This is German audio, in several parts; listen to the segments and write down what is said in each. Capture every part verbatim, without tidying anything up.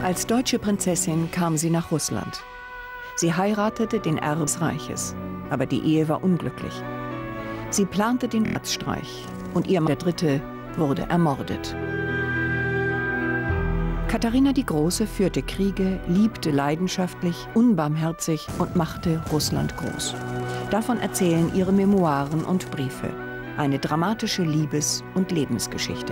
Als deutsche Prinzessin kam sie nach Russland. Sie heiratete den Erben des Reiches, aber die Ehe war unglücklich. Sie plante den Staatsstreich und ihr Mann, der Dritte, wurde ermordet. Katharina die Große führte Kriege, liebte leidenschaftlich, unbarmherzig und machte Russland groß. Davon erzählen ihre Memoiren und Briefe. Eine dramatische Liebes- und Lebensgeschichte.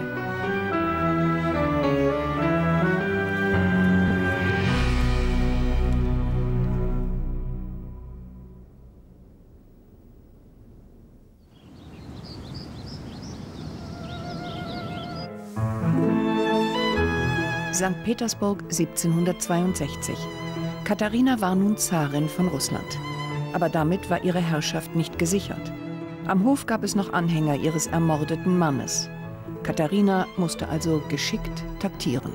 Sankt Petersburg siebzehnhundertzweiundsechzig. Katharina war nun Zarin von Russland. Aber damit war ihre Herrschaft nicht gesichert. Am Hof gab es noch Anhänger ihres ermordeten Mannes. Katharina musste also geschickt taktieren.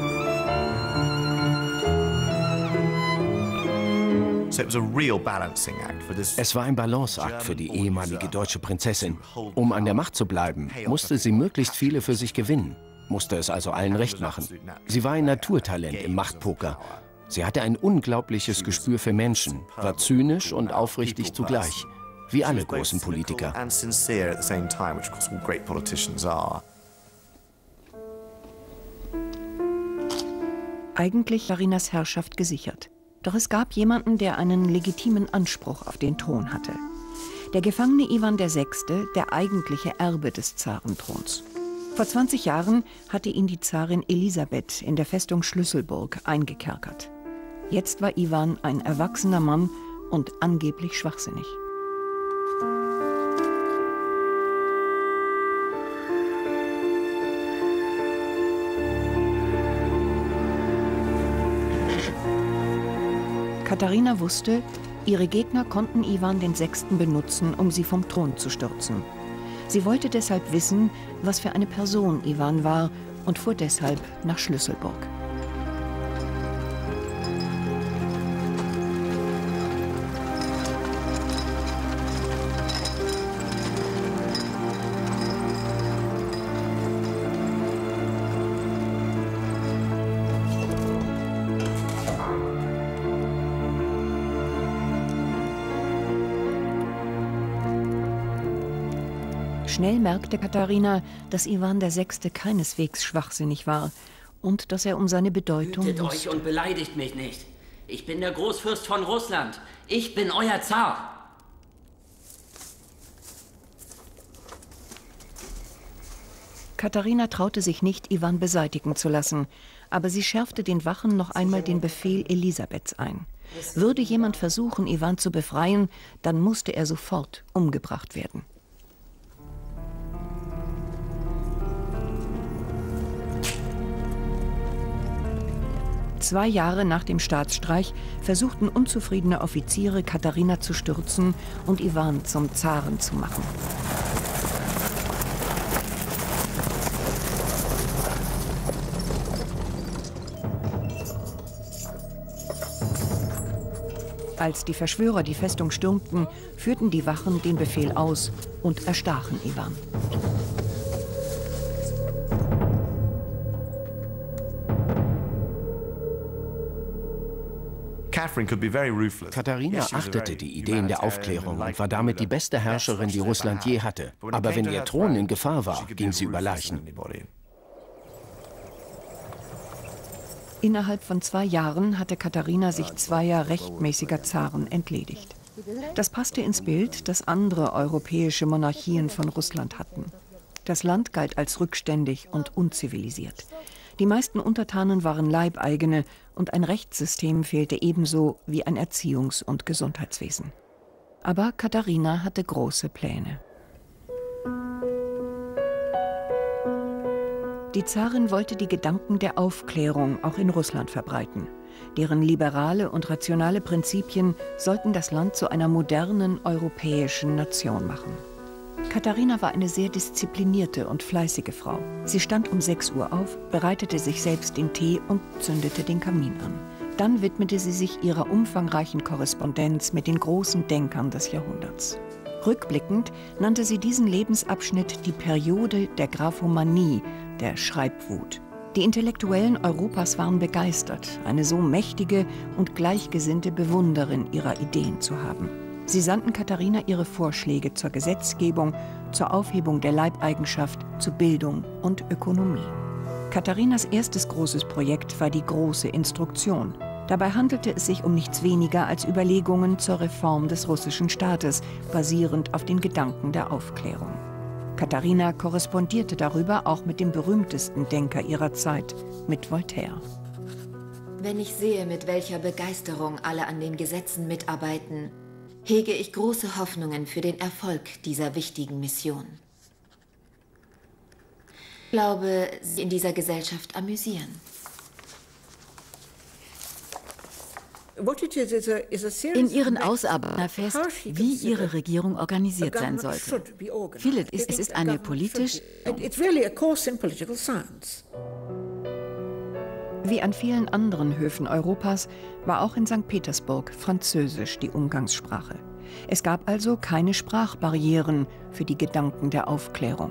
Es war ein Balanceakt für die ehemalige deutsche Prinzessin. Um an der Macht zu bleiben, musste sie möglichst viele für sich gewinnen. Musste es also allen recht machen. Sie war ein Naturtalent im Machtpoker. Sie hatte ein unglaubliches Gespür für Menschen, war zynisch und aufrichtig zugleich, wie alle großen Politiker. Eigentlich war Katharinas Herrschaft gesichert. Doch es gab jemanden, der einen legitimen Anspruch auf den Thron hatte. Der Gefangene Iwan der Sechste, der eigentliche Erbe des Zarenthrons. Vor zwanzig Jahren hatte ihn die Zarin Elisabeth in der Festung Schlüsselburg eingekerkert. Jetzt war Iwan ein erwachsener Mann und angeblich schwachsinnig. Katharina wusste, ihre Gegner konnten Iwan den Sechsten benutzen, um sie vom Thron zu stürzen. Sie wollte deshalb wissen, was für eine Person Iwan war und fuhr deshalb nach Schlüsselburg. Schnell merkte Katharina, dass Iwan der Sechste keineswegs schwachsinnig war und dass er um seine Bedeutung Hütet euch wusste. und beleidigt mich nicht. Ich bin der Großfürst von Russland. Ich bin euer Zar. Katharina traute sich nicht, Iwan beseitigen zu lassen, aber sie schärfte den Wachen noch einmal den Befehl Elisabeths ein. Würde jemand versuchen, Iwan zu befreien, dann musste er sofort umgebracht werden. Zwei Jahre nach dem Staatsstreich versuchten unzufriedene Offiziere, Katharina zu stürzen und Iwan zum Zaren zu machen. Als die Verschwörer die Festung stürmten, führten die Wachen den Befehl aus und erstachen Iwan. Katharina achtete die Ideen der Aufklärung und war damit die beste Herrscherin, die Russland je hatte. Aber wenn ihr Thron in Gefahr war, ging sie über Leichen. Innerhalb von zwei Jahren hatte Katharina sich zweier rechtmäßiger Zaren entledigt. Das passte ins Bild, das andere europäische Monarchien von Russland hatten. Das Land galt als rückständig und unzivilisiert. Die meisten Untertanen waren Leibeigene und ein Rechtssystem fehlte ebenso wie ein Erziehungs- und Gesundheitswesen. Aber Katharina hatte große Pläne. Die Zarin wollte die Gedanken der Aufklärung auch in Russland verbreiten. Deren liberale und rationale Prinzipien sollten das Land zu einer modernen europäischen Nation machen. Katharina war eine sehr disziplinierte und fleißige Frau. Sie stand um sechs Uhr auf, bereitete sich selbst den Tee und zündete den Kamin an. Dann widmete sie sich ihrer umfangreichen Korrespondenz mit den großen Denkern des Jahrhunderts. Rückblickend nannte sie diesen Lebensabschnitt die Periode der Graphomanie, der Schreibwut. Die Intellektuellen Europas waren begeistert, eine so mächtige und gleichgesinnte Bewunderin ihrer Ideen zu haben. Sie sandten Katharina ihre Vorschläge zur Gesetzgebung, zur Aufhebung der Leibeigenschaft, zu Bildung und Ökonomie. Katharinas erstes großes Projekt war die Große Instruktion. Dabei handelte es sich um nichts weniger als Überlegungen zur Reform des russischen Staates, basierend auf den Gedanken der Aufklärung. Katharina korrespondierte darüber auch mit dem berühmtesten Denker ihrer Zeit, mit Voltaire. Wenn ich sehe, mit welcher Begeisterung alle an den Gesetzen mitarbeiten, hege ich große Hoffnungen für den Erfolg dieser wichtigen Mission. Ich glaube, sie in dieser Gesellschaft amüsieren. In ihren Ausarbeitungen fest, wie ihre Regierung organisiert sein sollte. Vieles ist, es ist eine politisch... Wie an vielen anderen Höfen Europas war auch in Sankt Petersburg Französisch die Umgangssprache. Es gab also keine Sprachbarrieren für die Gedanken der Aufklärung.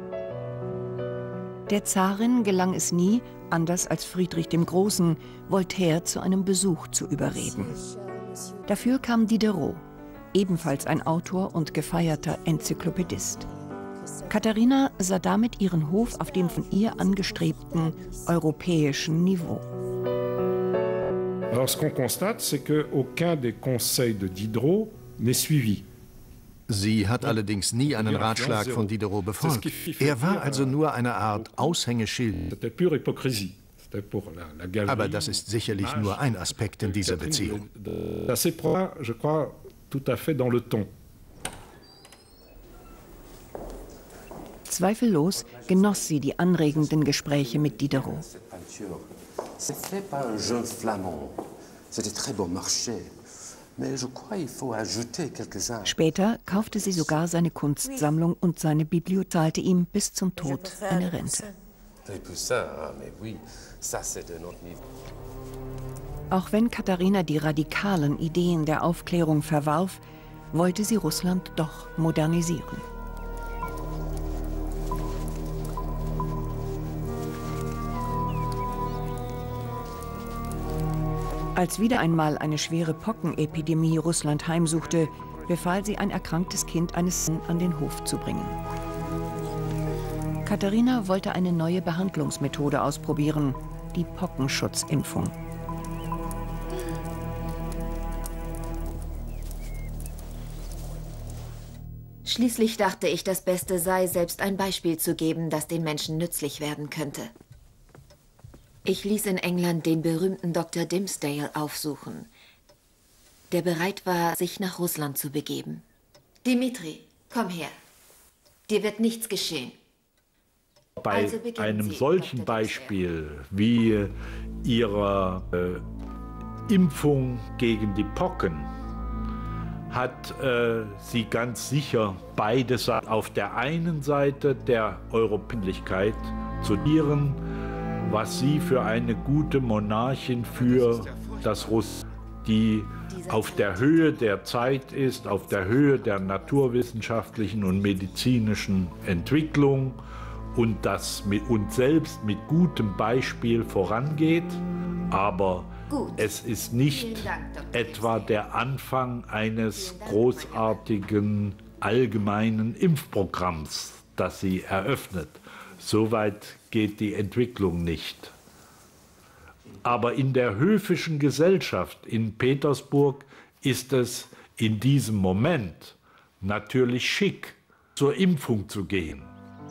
Der Zarin gelang es nie, anders als Friedrich dem Großen, Voltaire zu einem Besuch zu überreden. Dafür kam Diderot, ebenfalls ein Autor und gefeierter Enzyklopädist. Katharina sah damit ihren Hof auf dem von ihr angestrebten europäischen Niveau. Alors, ce qu'on constate, c'est que aucun des conseils de Diderot n'est suivi. Sie hat allerdings nie einen Ratschlag von Diderot befolgt. Er war also nur eine Art Aushängeschild. Aber das ist sicherlich nur ein Aspekt in dieser Beziehung. Zweifellos genoss sie die anregenden Gespräche mit Diderot. Später kaufte sie sogar seine Kunstsammlung und seine Bibliothek, zahlte ihm bis zum Tod eine Rente. Auch wenn Katharina die radikalen Ideen der Aufklärung verwarf, wollte sie Russland doch modernisieren. Als wieder einmal eine schwere Pockenepidemie Russland heimsuchte, befahl sie, ein erkranktes Kind eines an den Hof zu bringen. Katharina wollte eine neue Behandlungsmethode ausprobieren, die Pockenschutzimpfung. Schließlich dachte ich, das Beste sei, selbst ein Beispiel zu geben, das den Menschen nützlich werden könnte. Ich ließ in England den berühmten Doktor Dimmesdale aufsuchen, der bereit war, sich nach Russland zu begeben. Dimitri, komm her. Dir wird nichts geschehen. Bei also einem Sie, solchen Beispiel wie Ihrer äh, Impfung gegen die Pocken hat äh, sie ganz sicher beide Seiten. Auf der einen Seite der Europälichkeit zu ihren, was sie für eine gute Monarchin für das Russland, die auf der Höhe der Zeit ist, auf der Höhe der naturwissenschaftlichen und medizinischen Entwicklung und das mit uns selbst mit gutem Beispiel vorangeht. Aber Gut. Es ist nicht Dank, etwa der Anfang eines großartigen allgemeinen Impfprogramms, das sie eröffnet. Soweit geht die Entwicklung nicht. Aber in der höfischen Gesellschaft in Petersburg ist es in diesem Moment natürlich schick, zur Impfung zu gehen.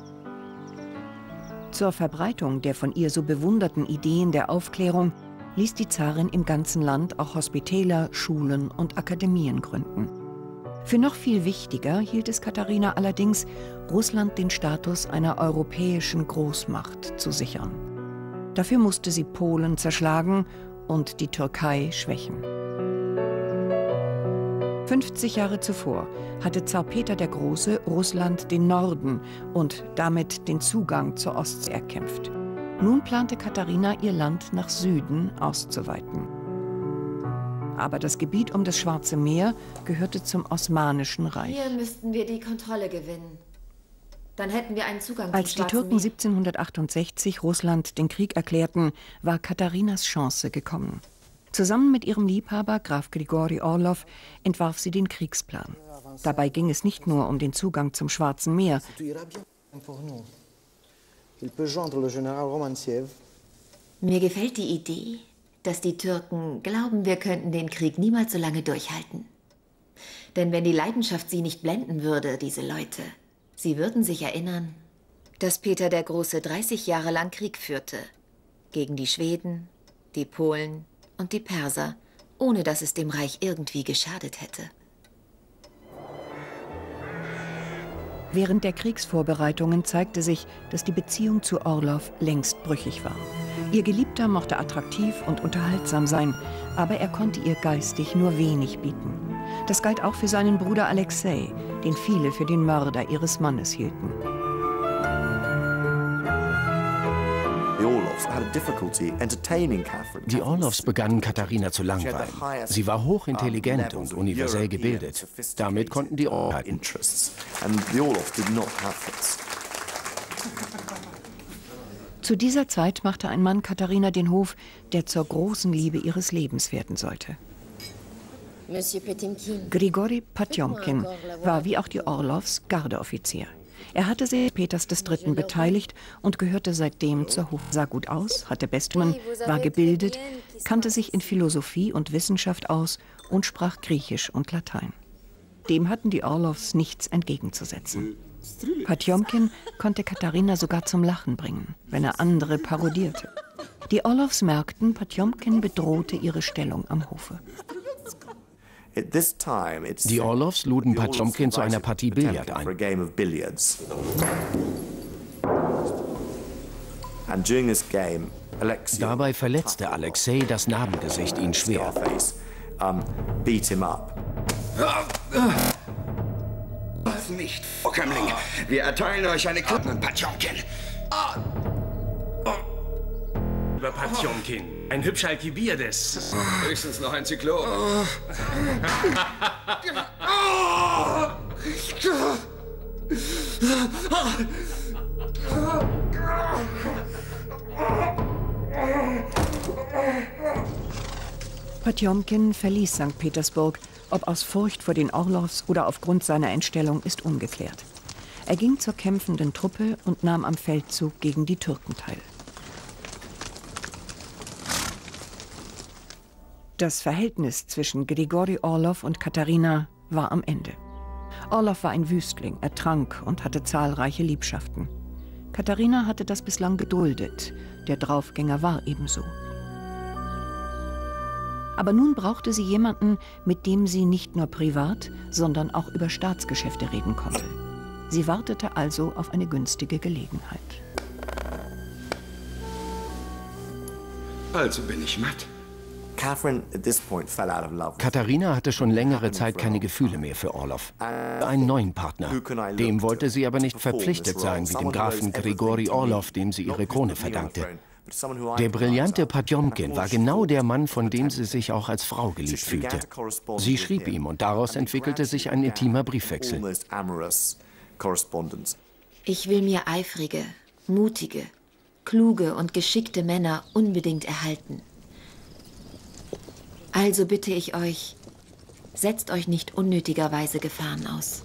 Zur Verbreitung der von ihr so bewunderten Ideen der Aufklärung ließ die Zarin im ganzen Land auch Hospitäler, Schulen und Akademien gründen. Für noch viel wichtiger hielt es Katharina allerdings, Russland den Status einer europäischen Großmacht zu sichern. Dafür musste sie Polen zerschlagen und die Türkei schwächen. fünfzig Jahre zuvor hatte Zar Peter der Große Russland den Norden und damit den Zugang zur Ostsee erkämpft. Nun plante Katharina, ihr Land nach Süden auszuweiten. Aber das Gebiet um das Schwarze Meer gehörte zum Osmanischen Reich. Hier müssten wir die Kontrolle gewinnen. Dann hätten wir einen Zugang Als die Türken siebzehnhundertachtundsechzig Russland den Krieg erklärten, war Katharinas Chance gekommen. Zusammen mit ihrem Liebhaber, Graf Grigori Orlov, entwarf sie den Kriegsplan. Dabei ging es nicht nur um den Zugang zum Schwarzen Meer. Mir gefällt die Idee, dass die Türken glauben, wir könnten den Krieg niemals so lange durchhalten. Denn wenn die Leidenschaft sie nicht blenden würde, diese Leute, sie würden sich erinnern, dass Peter der Große dreißig Jahre lang Krieg führte. Gegen die Schweden, die Polen und die Perser, ohne dass es dem Reich irgendwie geschadet hätte. Während der Kriegsvorbereitungen zeigte sich, dass die Beziehung zu Orlov längst brüchig war. Ihr Geliebter mochte attraktiv und unterhaltsam sein, aber er konnte ihr geistig nur wenig bieten. Das galt auch für seinen Bruder Alexei, den viele für den Mörder ihres Mannes hielten. Die Orlovs begannen Katharina zu langweilen. Sie war hochintelligent und universell gebildet. Damit konnten die Orlows halten. Zu dieser Zeit machte ein Mann Katharina den Hof, der zur großen Liebe ihres Lebens werden sollte. Grigori Potjomkin war wie auch die Orlovs Gardeoffizier. Er hatte sich Peters des Dritten beteiligt und gehörte seitdem zur Hof. Sah gut aus, hatte Bestungen, war gebildet, kannte sich in Philosophie und Wissenschaft aus und sprach Griechisch und Latein. Dem hatten die Orlovs nichts entgegenzusetzen. Potjomkin konnte Katharina sogar zum Lachen bringen, wenn er andere parodierte. Die Orlovs merkten, Potjomkin bedrohte ihre Stellung am Hofe. Die Orlovs luden Potjomkin zu einer Partie Billard ein. Dabei verletzte Alexei das Narbengesicht ihn schwer. Nicht, Vorkömmling. Wir erteilen euch eine Klappe, Potjomkin. Über Potjomkin. Ein hübscher Alkibiades. Höchstens noch ein Zyklon. Potjomkin verließ Sankt Petersburg. Ob aus Furcht vor den Orlovs oder aufgrund seiner Entstellung, ist ungeklärt. Er ging zur kämpfenden Truppe und nahm am Feldzug gegen die Türken teil. Das Verhältnis zwischen Grigori Orlov und Katharina war am Ende. Orlov war ein Wüstling, er trank und hatte zahlreiche Liebschaften. Katharina hatte das bislang geduldet, der Draufgänger war ebenso. Aber nun brauchte sie jemanden, mit dem sie nicht nur privat, sondern auch über Staatsgeschäfte reden konnte. Sie wartete also auf eine günstige Gelegenheit. Also bin ich matt. Katharina hatte schon längere Zeit keine Gefühle mehr für Orlov. Einen neuen Partner. Dem wollte sie aber nicht verpflichtet sein, wie dem Grafen Grigori Orlov, dem sie ihre Krone verdankte. Der brillante Potjomkin war genau der Mann, von dem sie sich auch als Frau geliebt fühlte. Sie schrieb ihm und daraus entwickelte sich ein intimer Briefwechsel. Ich will mir eifrige, mutige, kluge und geschickte Männer unbedingt erhalten. Also bitte ich euch, setzt euch nicht unnötigerweise Gefahren aus.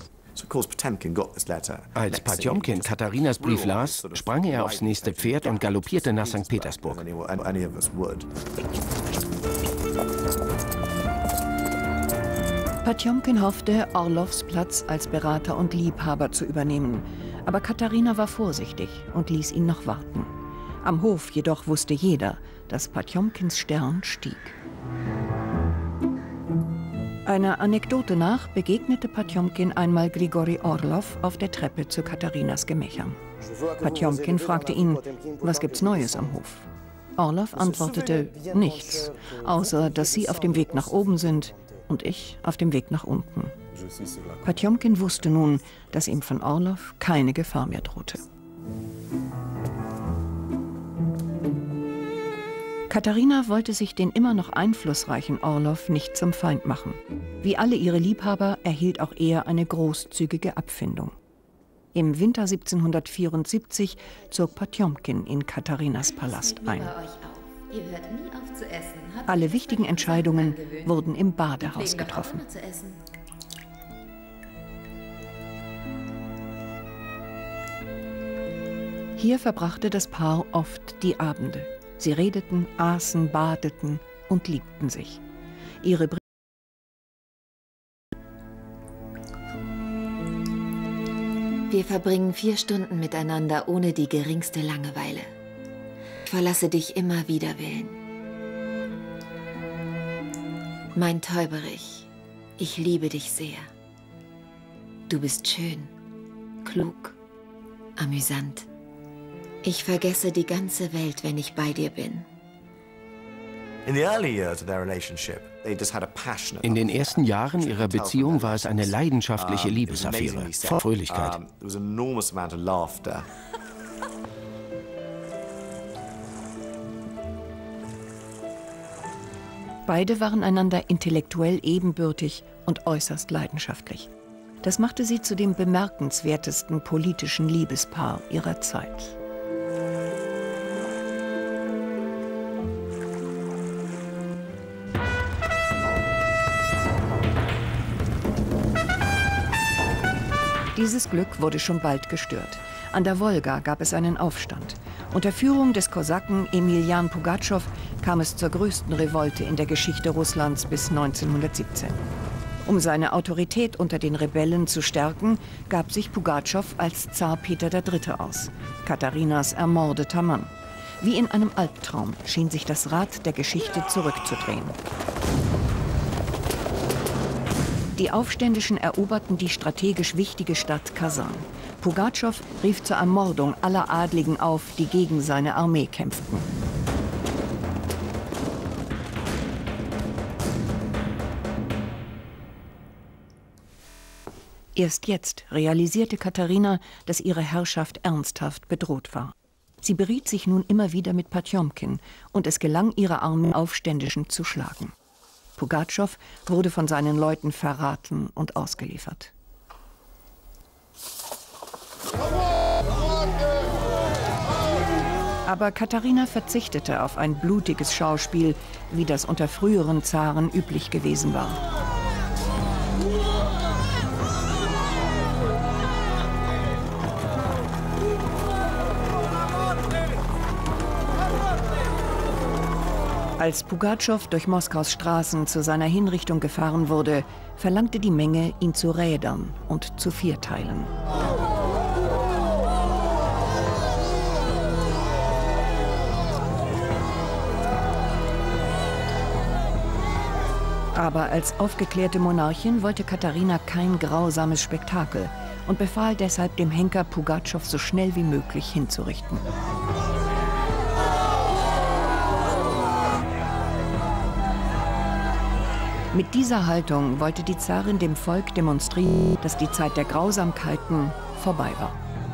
Als Potjomkin Katharinas Brief las, sprang er aufs nächste Pferd und galoppierte nach Sankt Petersburg. Potjomkin hoffte, Orlovs Platz als Berater und Liebhaber zu übernehmen. Aber Katharina war vorsichtig und ließ ihn noch warten. Am Hof jedoch wusste jeder, dass Potjomkins Stern stieg. Einer Anekdote nach begegnete Potjomkin einmal Grigori Orlov auf der Treppe zu Katharinas Gemächern. Potjomkin fragte ihn, was gibt's Neues am Hof? Orlov antwortete, nichts, außer dass Sie auf dem Weg nach oben sind und ich auf dem Weg nach unten. Potjomkin wusste nun, dass ihm von Orlov keine Gefahr mehr drohte. Katharina wollte sich den immer noch einflussreichen Orlov nicht zum Feind machen. Wie alle ihre Liebhaber erhielt auch er eine großzügige Abfindung. Im Winter siebzehnhundertvierundsiebzig zog Potjomkin in Katharinas Palast ein. Alle wichtigen Entscheidungen wurden im Badehaus getroffen. Hier verbrachte das Paar oft die Abende. Sie redeten, aßen, badeten und liebten sich. Ihre Briefe Wir verbringen vier Stunden miteinander ohne die geringste Langeweile. Ich verlasse dich immer wider Willen. Mein Täuberich, ich liebe dich sehr. Du bist schön, klug, amüsant. Ich vergesse die ganze Welt, wenn ich bei dir bin. In den ersten Jahren ihrer Beziehung war es eine leidenschaftliche Liebesaffäre, voll Fröhlichkeit. Beide waren einander intellektuell ebenbürtig und äußerst leidenschaftlich. Das machte sie zu dem bemerkenswertesten politischen Liebespaar ihrer Zeit. Dieses Glück wurde schon bald gestört. An der Wolga gab es einen Aufstand. Unter Führung des Kosaken Emiljan Pugatschow kam es zur größten Revolte in der Geschichte Russlands bis neunzehnhundertsiebzehn. Um seine Autorität unter den Rebellen zu stärken, gab sich Pugatschow als Zar Peter der Dritte aus, Katharinas ermordeter Mann. Wie in einem Albtraum schien sich das Rad der Geschichte zurückzudrehen. Die Aufständischen eroberten die strategisch wichtige Stadt Kasan. Pugatschow rief zur Ermordung aller Adligen auf, die gegen seine Armee kämpften. Erst jetzt realisierte Katharina, dass ihre Herrschaft ernsthaft bedroht war. Sie beriet sich nun immer wieder mit Potjomkin und es gelang, ihre armen Aufständischen zu schlagen. Pugatschow wurde von seinen Leuten verraten und ausgeliefert. Aber Katharina verzichtete auf ein blutiges Schauspiel, wie das unter früheren Zaren üblich gewesen war. Als Pugatschow durch Moskaus Straßen zu seiner Hinrichtung gefahren wurde, verlangte die Menge, ihn zu rädern und zu vierteilen. Aber als aufgeklärte Monarchin wollte Katharina kein grausames Spektakel und befahl deshalb dem Henker, Pugatschow so schnell wie möglich hinzurichten. Mit dieser Haltung wollte die Zarin dem Volk demonstrieren, dass die Zeit der Grausamkeiten vorbei war.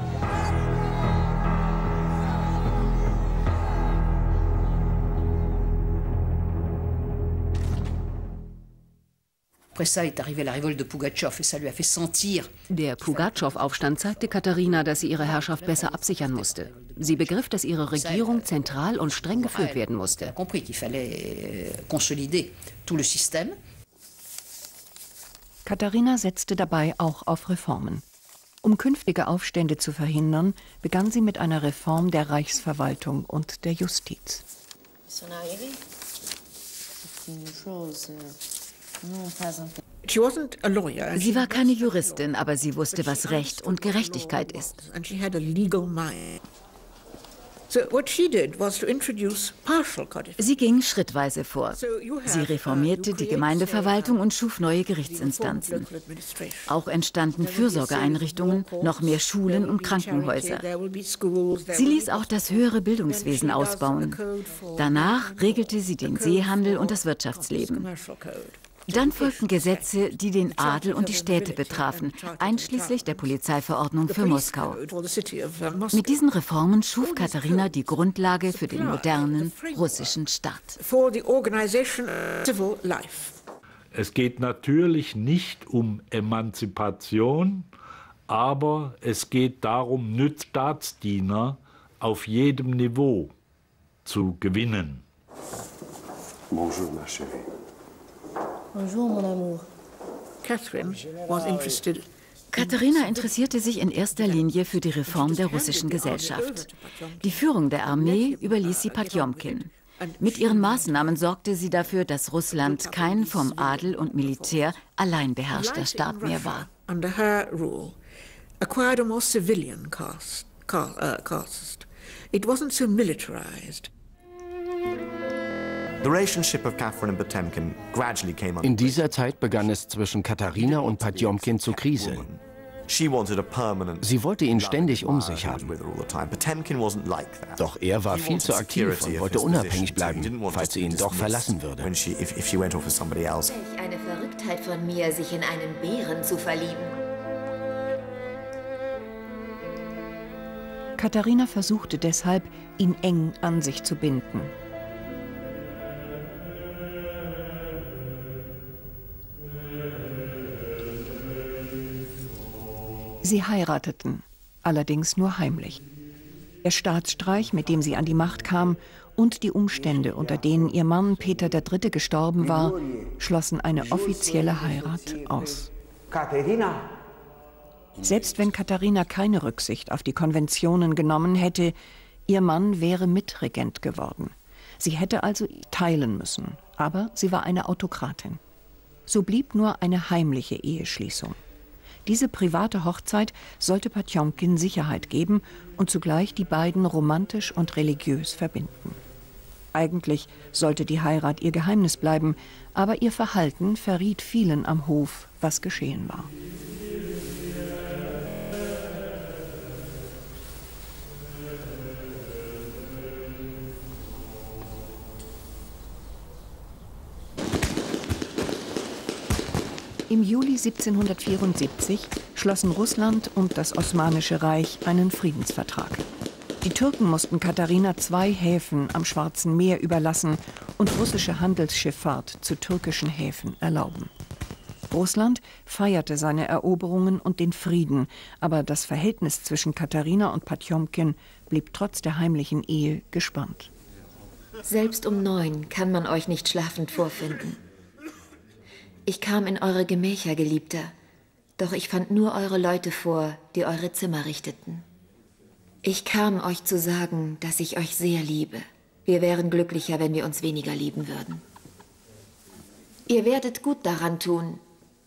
Der Pugatschow-Aufstand zeigte Katharina, dass sie ihre Herrschaft besser absichern musste. Sie begriff, dass ihre Regierung zentral und streng geführt werden musste. Katharina setzte dabei auch auf Reformen. Um künftige Aufstände zu verhindern, begann sie mit einer Reform der Reichsverwaltung und der Justiz. Sie war keine Juristin, aber sie wusste, was Recht und Gerechtigkeit ist. Sie ging schrittweise vor. Sie reformierte die Gemeindeverwaltung und schuf neue Gerichtsinstanzen. Auch entstanden Fürsorgeeinrichtungen, noch mehr Schulen und Krankenhäuser. Sie ließ auch das höhere Bildungswesen ausbauen. Danach regelte sie den Seehandel und das Wirtschaftsleben. Dann folgten Gesetze, die den Adel und die Städte betrafen, einschließlich der Polizeiverordnung für Moskau. Mit diesen Reformen schuf Katharina die Grundlage für den modernen russischen Staat. Es geht natürlich nicht um Emanzipation, Aber es geht darum, Staatsdiener auf jedem Niveau zu gewinnen. Bonjour, ma chérie. Bonjour, mon amour. Catherine was interested. Katharina interessierte sich in erster Linie für die Reform der russischen Gesellschaft. Die Führung der Armee überließ sie Potjomkin. Mit ihren Maßnahmen sorgte sie dafür, dass Russland kein vom Adel und Militär allein beherrschter Staat mehr war. Under her rule, acquired a more civilian caste. caste. It wasn't so militarized. In dieser Zeit begann es zwischen Katharina und Potjomkin zu kriseln. Sie wollte ihn ständig um sich haben. Doch er war viel zu aktiv und wollte unabhängig bleiben, falls sie ihn doch verlassen würde. Welch eine Verrücktheit von mir, sich in einen Bären zu verlieben. Katharina versuchte deshalb, ihn eng an sich zu binden. Sie heirateten, allerdings nur heimlich. Der Staatsstreich, mit dem sie an die Macht kam, und die Umstände, unter denen ihr Mann Peter der Dritte gestorben war, schlossen eine offizielle Heirat aus. Selbst wenn Katharina keine Rücksicht auf die Konventionen genommen hätte, ihr Mann wäre Mitregent geworden. Sie hätte also teilen müssen, aber sie war eine Autokratin. So blieb nur eine heimliche Eheschließung. Diese private Hochzeit sollte Potjomkin Sicherheit geben und zugleich die beiden romantisch und religiös verbinden. Eigentlich sollte die Heirat ihr Geheimnis bleiben, aber ihr Verhalten verriet vielen am Hof, was geschehen war. Im Juli siebzehnhundertvierundsiebzig schlossen Russland und das Osmanische Reich einen Friedensvertrag. Die Türken mussten Katharina zwei Häfen am Schwarzen Meer überlassen und russische Handelsschifffahrt zu türkischen Häfen erlauben. Russland feierte seine Eroberungen und den Frieden, aber das Verhältnis zwischen Katharina und Potjomkin blieb trotz der heimlichen Ehe gespannt. Selbst um neun kann man euch nicht schlafend vorfinden. Ich kam in eure Gemächer, Geliebter, doch ich fand nur eure Leute vor, die eure Zimmer richteten. Ich kam, euch zu sagen, dass ich euch sehr liebe. Wir wären glücklicher, wenn wir uns weniger lieben würden. Ihr werdet gut daran tun,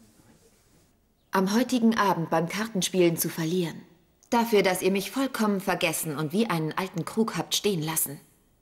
am heutigen Abend beim Kartenspielen zu verlieren. Dafür, dass ihr mich vollkommen vergessen und wie einen alten Krug habt stehen lassen.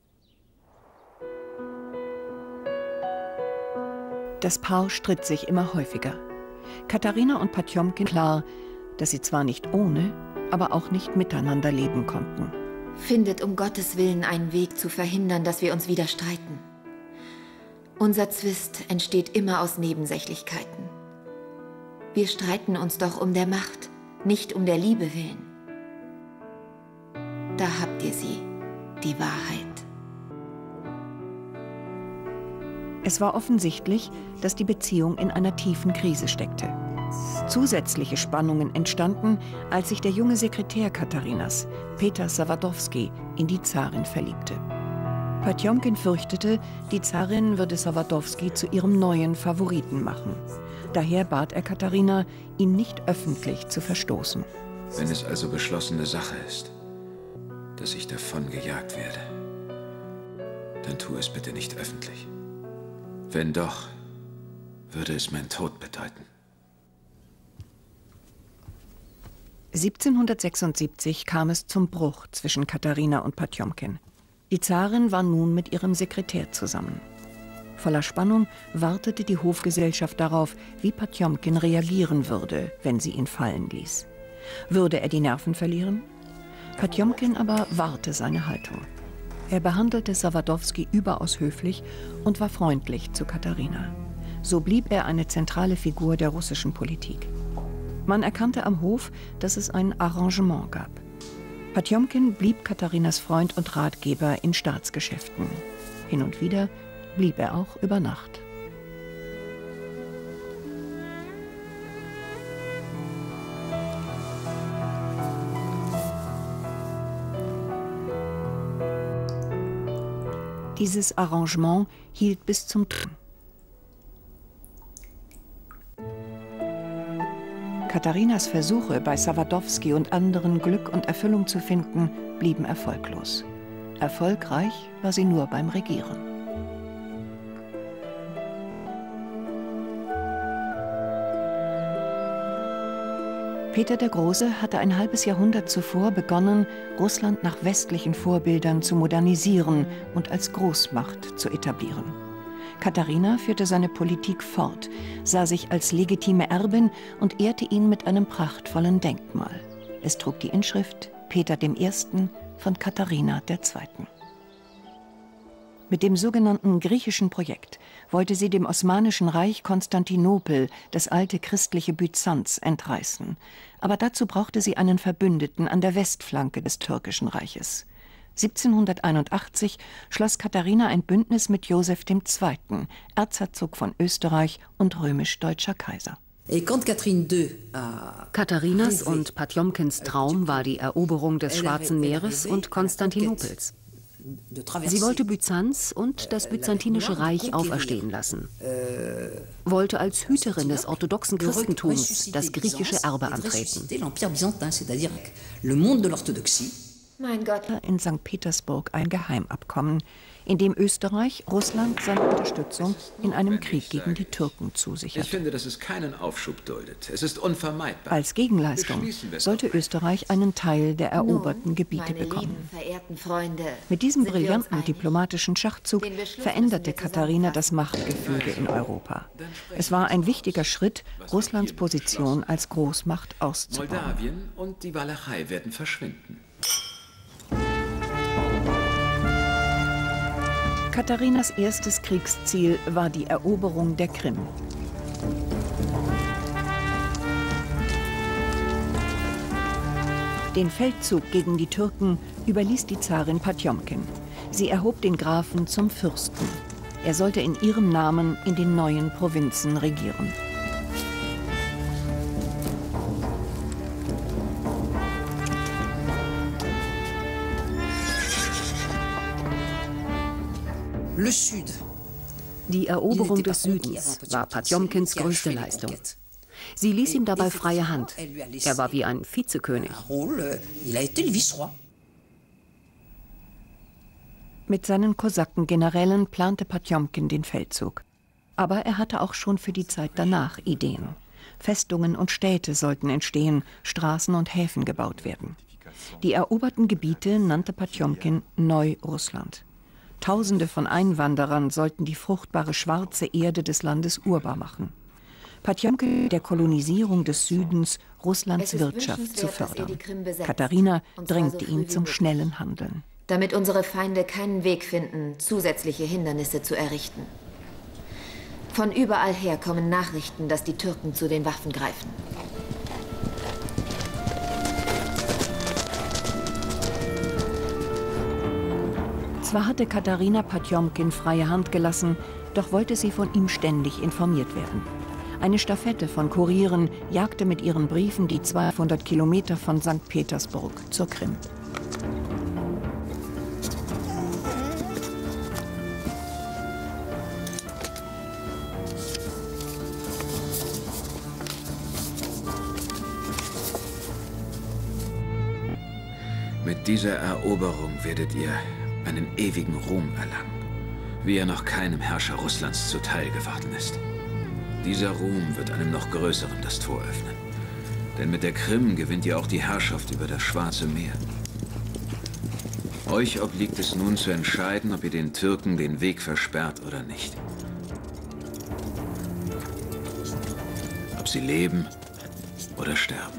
Das Paar stritt sich immer häufiger. Katharina und Potjomkin klar, dass sie zwar nicht ohne, aber auch nicht miteinander leben konnten. Findet um Gottes Willen einen Weg zu verhindern, dass wir uns wieder streiten. Unser Zwist entsteht immer aus Nebensächlichkeiten. Wir streiten uns doch um der Macht, nicht um der Liebe willen. Da habt ihr sie, die Wahrheit. Es war offensichtlich, dass die Beziehung in einer tiefen Krise steckte. Zusätzliche Spannungen entstanden, als sich der junge Sekretär Katharinas, Peter Sawatowski, in die Zarin verliebte. Potjomkin fürchtete, die Zarin würde Sawatowski zu ihrem neuen Favoriten machen. Daher bat er Katharina, ihn nicht öffentlich zu verstoßen. Wenn es also beschlossene Sache ist, dass ich davon gejagt werde, dann tu es bitte nicht öffentlich. Wenn doch, würde es meinen Tod bedeuten. siebzehnhundertsechsundsiebzig kam es zum Bruch zwischen Katharina und Potjomkin. Die Zarin war nun mit ihrem Sekretär zusammen. Voller Spannung wartete die Hofgesellschaft darauf, wie Potjomkin reagieren würde, wenn sie ihn fallen ließ. Würde er die Nerven verlieren? Potjomkin aber wahrte seine Haltung. Er behandelte Sawatowski überaus höflich und war freundlich zu Katharina. So blieb er eine zentrale Figur der russischen Politik. Man erkannte am Hof, dass es ein Arrangement gab. Potjomkin blieb Katharinas Freund und Ratgeber in Staatsgeschäften. Hin und wieder blieb er auch über Nacht. Dieses Arrangement hielt bis zum Tod. Katharinas Versuche, bei Sawadowski und anderen Glück und Erfüllung zu finden, blieben erfolglos. Erfolgreich war sie nur beim Regieren. Peter der Große hatte ein halbes Jahrhundert zuvor begonnen, Russland nach westlichen Vorbildern zu modernisieren und als Großmacht zu etablieren. Katharina führte seine Politik fort, sah sich als legitime Erbin und ehrte ihn mit einem prachtvollen Denkmal. Es trug die Inschrift Peter der Erste von Katharina der Zweite. Mit dem sogenannten griechischen Projekt wollte sie dem Osmanischen Reich Konstantinopel, das alte christliche Byzanz, entreißen. Aber dazu brauchte sie einen Verbündeten an der Westflanke des türkischen Reiches. siebzehnhunderteinundachtzig schloss Katharina ein Bündnis mit Joseph der Zweite., Erzherzog von Österreich und römisch-deutscher Kaiser. Katharinas und Potjomkins Traum war die Eroberung des Schwarzen Meeres und Konstantinopels. Sie wollte Byzanz und das Byzantinische Reich auferstehen lassen, wollte als Hüterin des orthodoxen Christentums das griechische Erbe antreten. Mein Gott. In Sankt Petersburg ein Geheimabkommen, in dem Österreich Russland seine Unterstützung in einem Krieg gegen die Türken zusichert. Ich finde, dass es keinen Aufschub duldet. Es ist unvermeidbar. Als Gegenleistung sollte Österreich einen Teil der eroberten Gebiete bekommen. Mit diesem brillanten diplomatischen Schachzug veränderte Katharina das Machtgefüge in Europa. Es war ein wichtiger Schritt, Russlands Position als Großmacht auszubauen. Moldawien und die Walachei werden verschwinden. Katharinas erstes Kriegsziel war die Eroberung der Krim. Den Feldzug gegen die Türken überließ die Zarin Potjomkin. Sie erhob den Grafen zum Fürsten. Er sollte in ihrem Namen in den neuen Provinzen regieren. Die Eroberung des Südens war Potjomkins größte Leistung. Sie ließ ihm dabei freie Hand. Er war wie ein Vizekönig. Mit seinen Kosakengenerälen plante Potjomkin den Feldzug. Aber er hatte auch schon für die Zeit danach Ideen. Festungen und Städte sollten entstehen, Straßen und Häfen gebaut werden. Die eroberten Gebiete nannte Potjomkin Neu-Russland. Tausende von Einwanderern sollten die fruchtbare schwarze Erde des Landes urbar machen. Potjomkin der Kolonisierung des Südens Russlands Wirtschaft zu fördern. Katharina drängte ihn zum schnellen Handeln. Damit unsere Feinde keinen Weg finden, zusätzliche Hindernisse zu errichten. Von überall her kommen Nachrichten, dass die Türken zu den Waffen greifen. Zwar hatte Katharina Potjomkin freie Hand gelassen, doch wollte sie von ihm ständig informiert werden. Eine Stafette von Kurieren jagte mit ihren Briefen die zweihundert Kilometer von Sankt Petersburg zur Krim. Mit dieser Eroberung werdet ihr einen ewigen Ruhm erlangen, wie er noch keinem Herrscher Russlands zuteil geworden ist. Dieser Ruhm wird einem noch größeren das Tor öffnen. Denn mit der Krim gewinnt ihr auch die Herrschaft über das Schwarze Meer. Euch obliegt es nun zu entscheiden, ob ihr den Türken den Weg versperrt oder nicht. Ob sie leben oder sterben.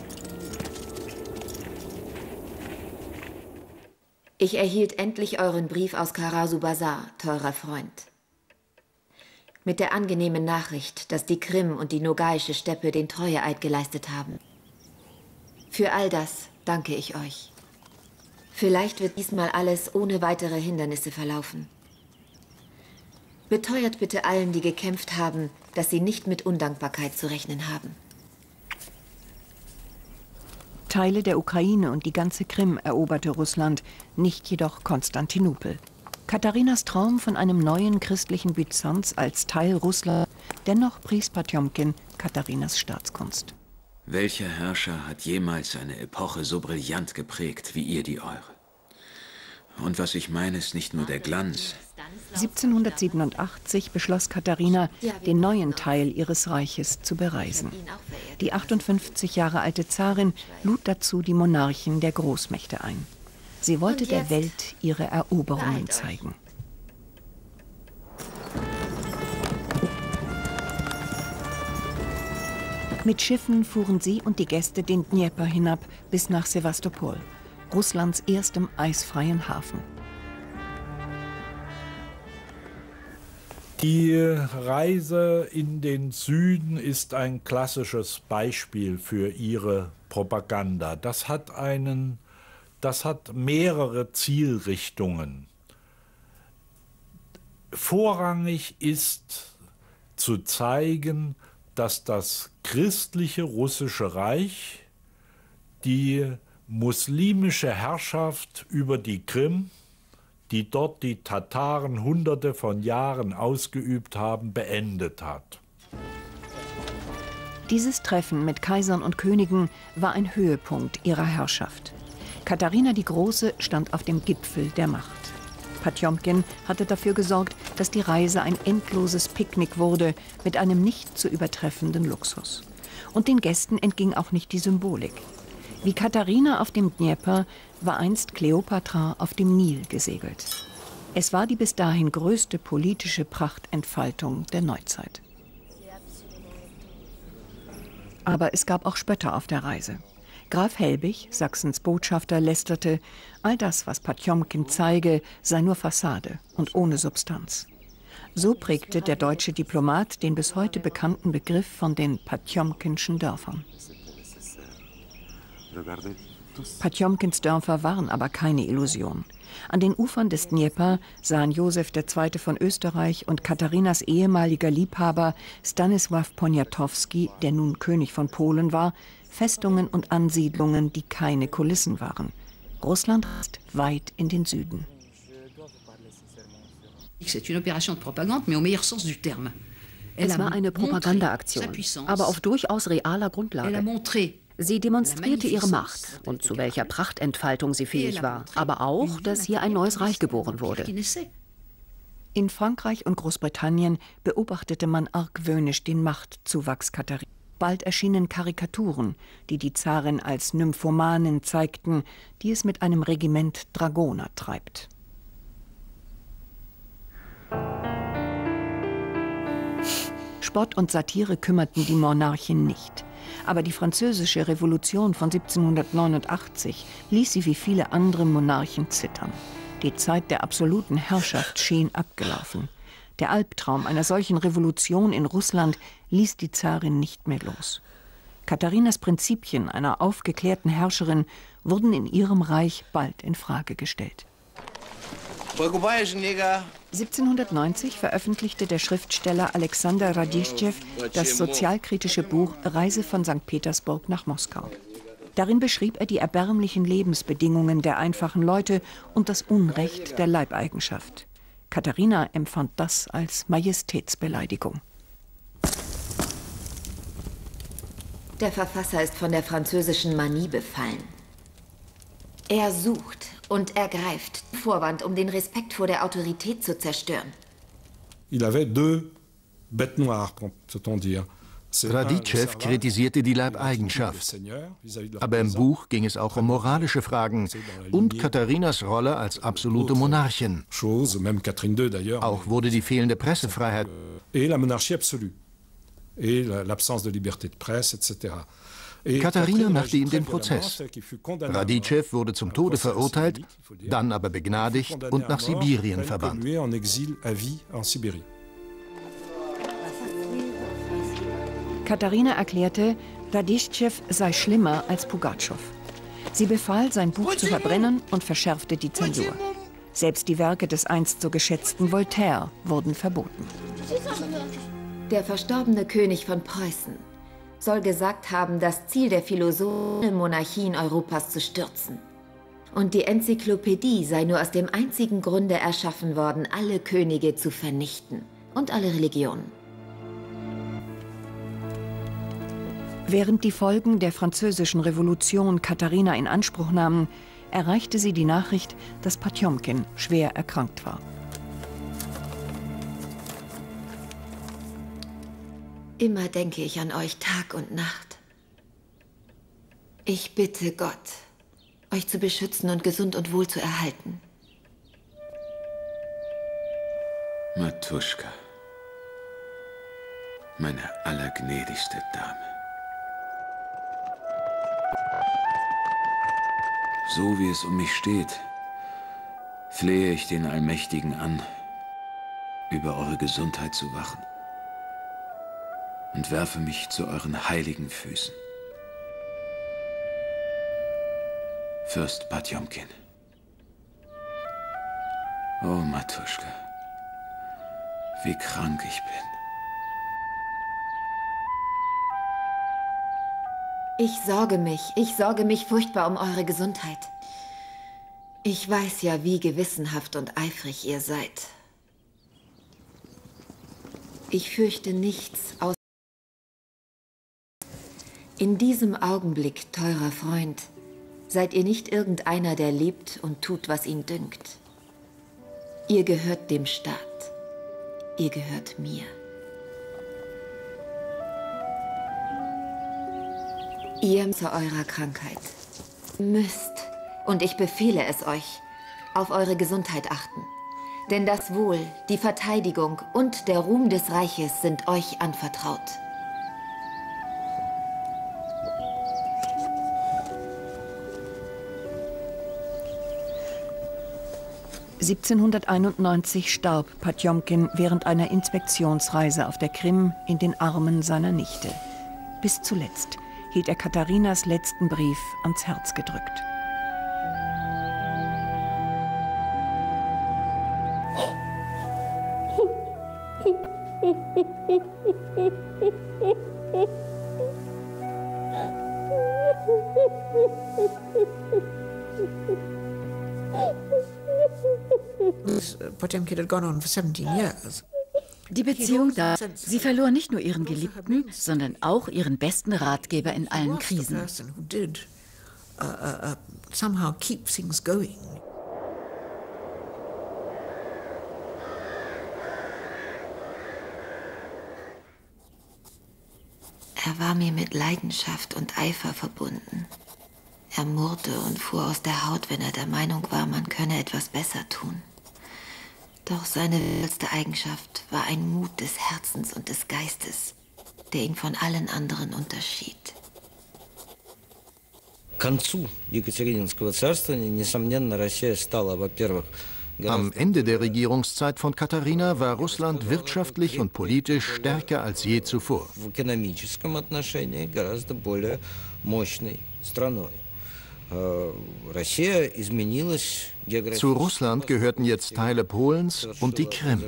Ich erhielt endlich euren Brief aus Kara-Subasar, teurer Freund. Mit der angenehmen Nachricht, dass die Krim und die Nogaische Steppe den Treueeid geleistet haben. Für all das danke ich euch. Vielleicht wird diesmal alles ohne weitere Hindernisse verlaufen. Beteuert bitte allen, die gekämpft haben, dass sie nicht mit Undankbarkeit zu rechnen haben. Teile der Ukraine und die ganze Krim eroberte Russland, nicht jedoch Konstantinopel. Katharinas Traum von einem neuen christlichen Byzanz als Teil Russlands, dennoch pries Potjomkin Katharinas Staatskunst. Welcher Herrscher hat jemals eine Epoche so brillant geprägt wie ihr die eure? Und was ich meine, ist nicht nur der Glanz. siebzehnhundertsiebenundachtzig beschloss Katharina, den neuen Teil ihres Reiches zu bereisen. Die achtundfünfzig Jahre alte Zarin lud dazu die Monarchen der Großmächte ein. Sie wollte der Welt ihre Eroberungen zeigen. Mit Schiffen fuhren sie und die Gäste den Dnjepr hinab bis nach Sewastopol, Russlands erstem eisfreien Hafen. Die Reise in den Süden ist ein klassisches Beispiel für ihre Propaganda. Das hat einen, das hat mehrere Zielrichtungen. Vorrangig ist zu zeigen, dass das christliche russische Reich die muslimische Herrschaft über die Krim, die dort die Tataren hunderte von Jahren ausgeübt haben, beendet hat. Dieses Treffen mit Kaisern und Königen war ein Höhepunkt ihrer Herrschaft. Katharina die Große stand auf dem Gipfel der Macht. Potjomkin hatte dafür gesorgt, dass die Reise ein endloses Picknick wurde mit einem nicht zu übertreffenden Luxus. Und den Gästen entging auch nicht die Symbolik. Wie Katharina auf dem Dnjepr war einst Kleopatra auf dem Nil gesegelt. Es war die bis dahin größte politische Prachtentfaltung der Neuzeit. Aber es gab auch Spötter auf der Reise. Graf Helbig, Sachsens Botschafter, lästerte, all das, was Potjomkin zeige, sei nur Fassade und ohne Substanz. So prägte der deutsche Diplomat den bis heute bekannten Begriff von den Potjomkinschen Dörfern. Potjomkins Dörfer waren aber keine Illusion. An den Ufern des Dnjepr sahen Josef der Zweite von Österreich und Katharinas ehemaliger Liebhaber Stanisław Poniatowski, der nun König von Polen war, Festungen und Ansiedlungen, die keine Kulissen waren. Russland ist weit in den Süden. Es war eine Propagandaaktion, aber auf durchaus realer Grundlage. Sie demonstrierte ihre Macht und zu welcher Prachtentfaltung sie fähig war, aber auch, dass hier ein neues Reich geboren wurde. In Frankreich und Großbritannien beobachtete man argwöhnisch den Machtzuwachs Katharinas. Bald erschienen Karikaturen, die die Zarin als Nymphomanin zeigten, die es mit einem Regiment Dragoner treibt. Spott und Satire kümmerten die Monarchin nicht. Aber die französische Revolution von siebzehnhundertneunundachtzig ließ sie wie viele andere Monarchen zittern. Die Zeit der absoluten Herrschaft schien abgelaufen. Der Albtraum einer solchen Revolution in Russland ließ die Zarin nicht mehr los. Katharinas Prinzipien einer aufgeklärten Herrscherin wurden in ihrem Reich bald in Frage gestellt. siebzehnhundertneunzig veröffentlichte der Schriftsteller Alexander Radischtschew das sozialkritische Buch Reise von Sankt Petersburg nach Moskau. Darin beschrieb er die erbärmlichen Lebensbedingungen der einfachen Leute und das Unrecht der Leibeigenschaft. Katharina empfand das als Majestätsbeleidigung. Der Verfasser ist von der französischen Manie befallen. Er sucht und ergreift Vorwand, um den Respekt vor der Autorität zu zerstören. Il avait deux bêtes noires, peut-on dire. Raditschew kritisierte die Leibeigenschaft. Aber im Buch ging es auch um moralische Fragen und Katharinas Rolle als absolute Monarchin. Auch wurde die fehlende Pressefreiheit Katharina machte ihm den Prozess. Raditschew wurde zum Tode verurteilt, dann aber begnadigt und nach Sibirien verbannt. Katharina erklärte, Radischtschew sei schlimmer als Pugatschow. Sie befahl, sein Buch zu verbrennen und verschärfte die Zensur. Selbst die Werke des einst so geschätzten Voltaire wurden verboten. Der verstorbene König von Preußen soll gesagt haben, das Ziel der Philosophen, Monarchien Europas zu stürzen. Und die Enzyklopädie sei nur aus dem einzigen Grunde erschaffen worden, alle Könige zu vernichten und alle Religionen. Während die Folgen der Französischen Revolution Katharina in Anspruch nahmen, erreichte sie die Nachricht, dass Potjomkin schwer erkrankt war. Immer denke ich an euch Tag und Nacht. Ich bitte Gott, euch zu beschützen und gesund und wohl zu erhalten. Matuschka, meine allergnädigste Dame. So wie es um mich steht, flehe ich den Allmächtigen an, über eure Gesundheit zu wachen und werfe mich zu euren heiligen Füßen. Fürst Potjomkin. Oh, Matuschka, wie krank ich bin. Ich sorge mich, ich sorge mich furchtbar um eure Gesundheit. Ich weiß ja, wie gewissenhaft und eifrig ihr seid. Ich fürchte nichts außer... In diesem Augenblick, teurer Freund, seid ihr nicht irgendeiner, der lebt und tut, was ihn dünkt. Ihr gehört dem Staat. Ihr gehört mir. Ihr zu eurer Krankheit müsst, und ich befehle es euch, auf eure Gesundheit achten. Denn das Wohl, die Verteidigung und der Ruhm des Reiches sind euch anvertraut. siebzehnhunderteinundneunzig starb Potjomkin während einer Inspektionsreise auf der Krim in den Armen seiner Nichte. Bis zuletzt hielt er Katharinas letzten Brief ans Herz gedrückt. Potjomkin had gone on for seventeen years. Die Beziehung da, sie verlor nicht nur ihren Geliebten, sondern auch ihren besten Ratgeber in allen Krisen. Er war mir mit Leidenschaft und Eifer verbunden. Er murrte und fuhr aus der Haut, wenn er der Meinung war, man könne etwas besser tun. Doch seine letzte Eigenschaft war ein Mut des Herzens und des Geistes, der ihn von allen anderen unterschied. Am Ende der Regierungszeit von Katharina war Russland wirtschaftlich und politisch stärker als je zuvor. Zu Russland gehörten jetzt Teile Polens und die Krim.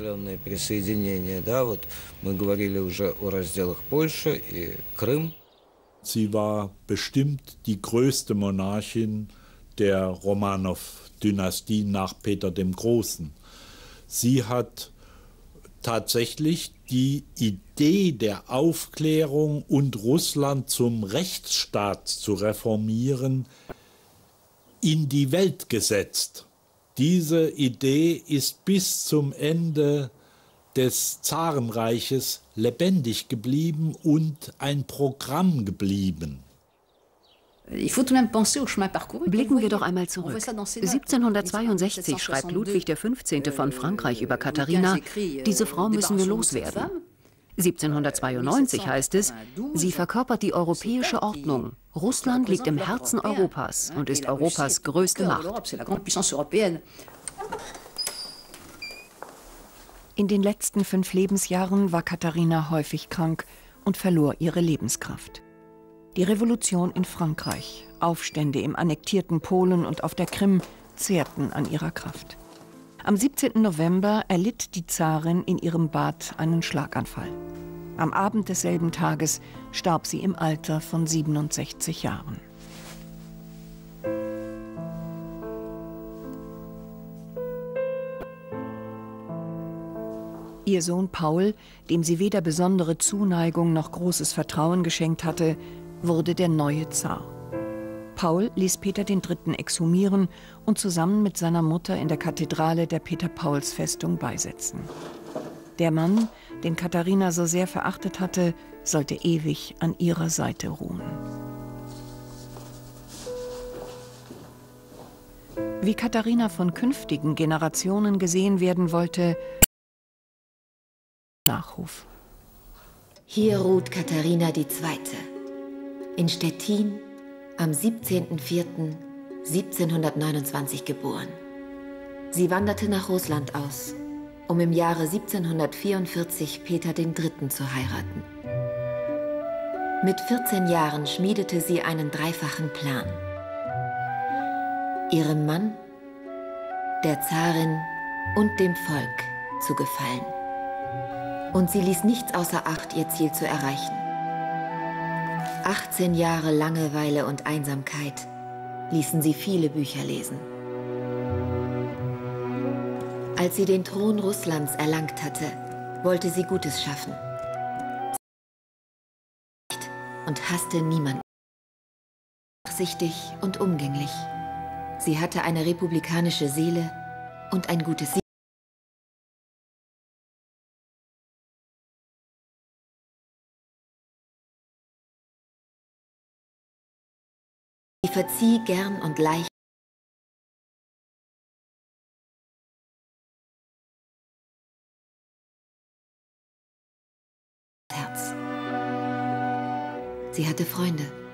Sie war bestimmt die größte Monarchin der Romanow-Dynastie nach Peter dem Großen. Sie hat tatsächlich die Idee der Aufklärung und Russland zum Rechtsstaat zu reformieren in die Welt gesetzt. Diese Idee ist bis zum Ende des Zarenreiches lebendig geblieben und ein Programm geblieben. Blicken wir doch einmal zurück. siebzehnhundertzweiundsechzig schreibt Ludwig der Fünfzehnte von Frankreich über Katharina, diese Frau müssen wir loswerden. siebzehnhundertzweiundneunzig heißt es, sie verkörpert die europäische Ordnung. Russland liegt im Herzen Europas und ist Europas größte Macht. In den letzten fünf Lebensjahren war Katharina häufig krank und verlor ihre Lebenskraft. Die Revolution in Frankreich, Aufstände im annektierten Polen und auf der Krim zehrten an ihrer Kraft. Am siebzehnten November erlitt die Zarin in ihrem Bad einen Schlaganfall. Am Abend desselben Tages starb sie im Alter von siebenundsechzig Jahren. Ihr Sohn Paul, dem sie weder besondere Zuneigung noch großes Vertrauen geschenkt hatte, wurde der neue Zar. Paul ließ Peter den Dritten exhumieren und zusammen mit seiner Mutter in der Kathedrale der Peter-Pauls-Festung beisetzen. Der Mann, den Katharina so sehr verachtet hatte, sollte ewig an ihrer Seite ruhen. Wie Katharina von künftigen Generationen gesehen werden wollte, Nachruf. Hier ruht Katharina die Zweite. In Stettin am siebzehnten vierten siebzehnhundertneunundzwanzig geboren. Sie wanderte nach Russland aus, um im Jahre siebzehnhundertvierundvierzig Peter den Dritten zu heiraten. Mit vierzehn Jahren schmiedete sie einen dreifachen Plan. Ihrem Mann, der Zarin und dem Volk zu gefallen. Und sie ließ nichts außer Acht, ihr Ziel zu erreichen. achtzehn Jahre Langeweile und Einsamkeit ließen sie viele Bücher lesen. Als sie den Thron Russlands erlangt hatte, wollte sie Gutes schaffen. Und hasste niemanden. Nachsichtig und umgänglich. Sie hatte eine republikanische Seele und ein gutes Sie. Sie verzieh gern und leicht. Herz. Sie hatte Freunde.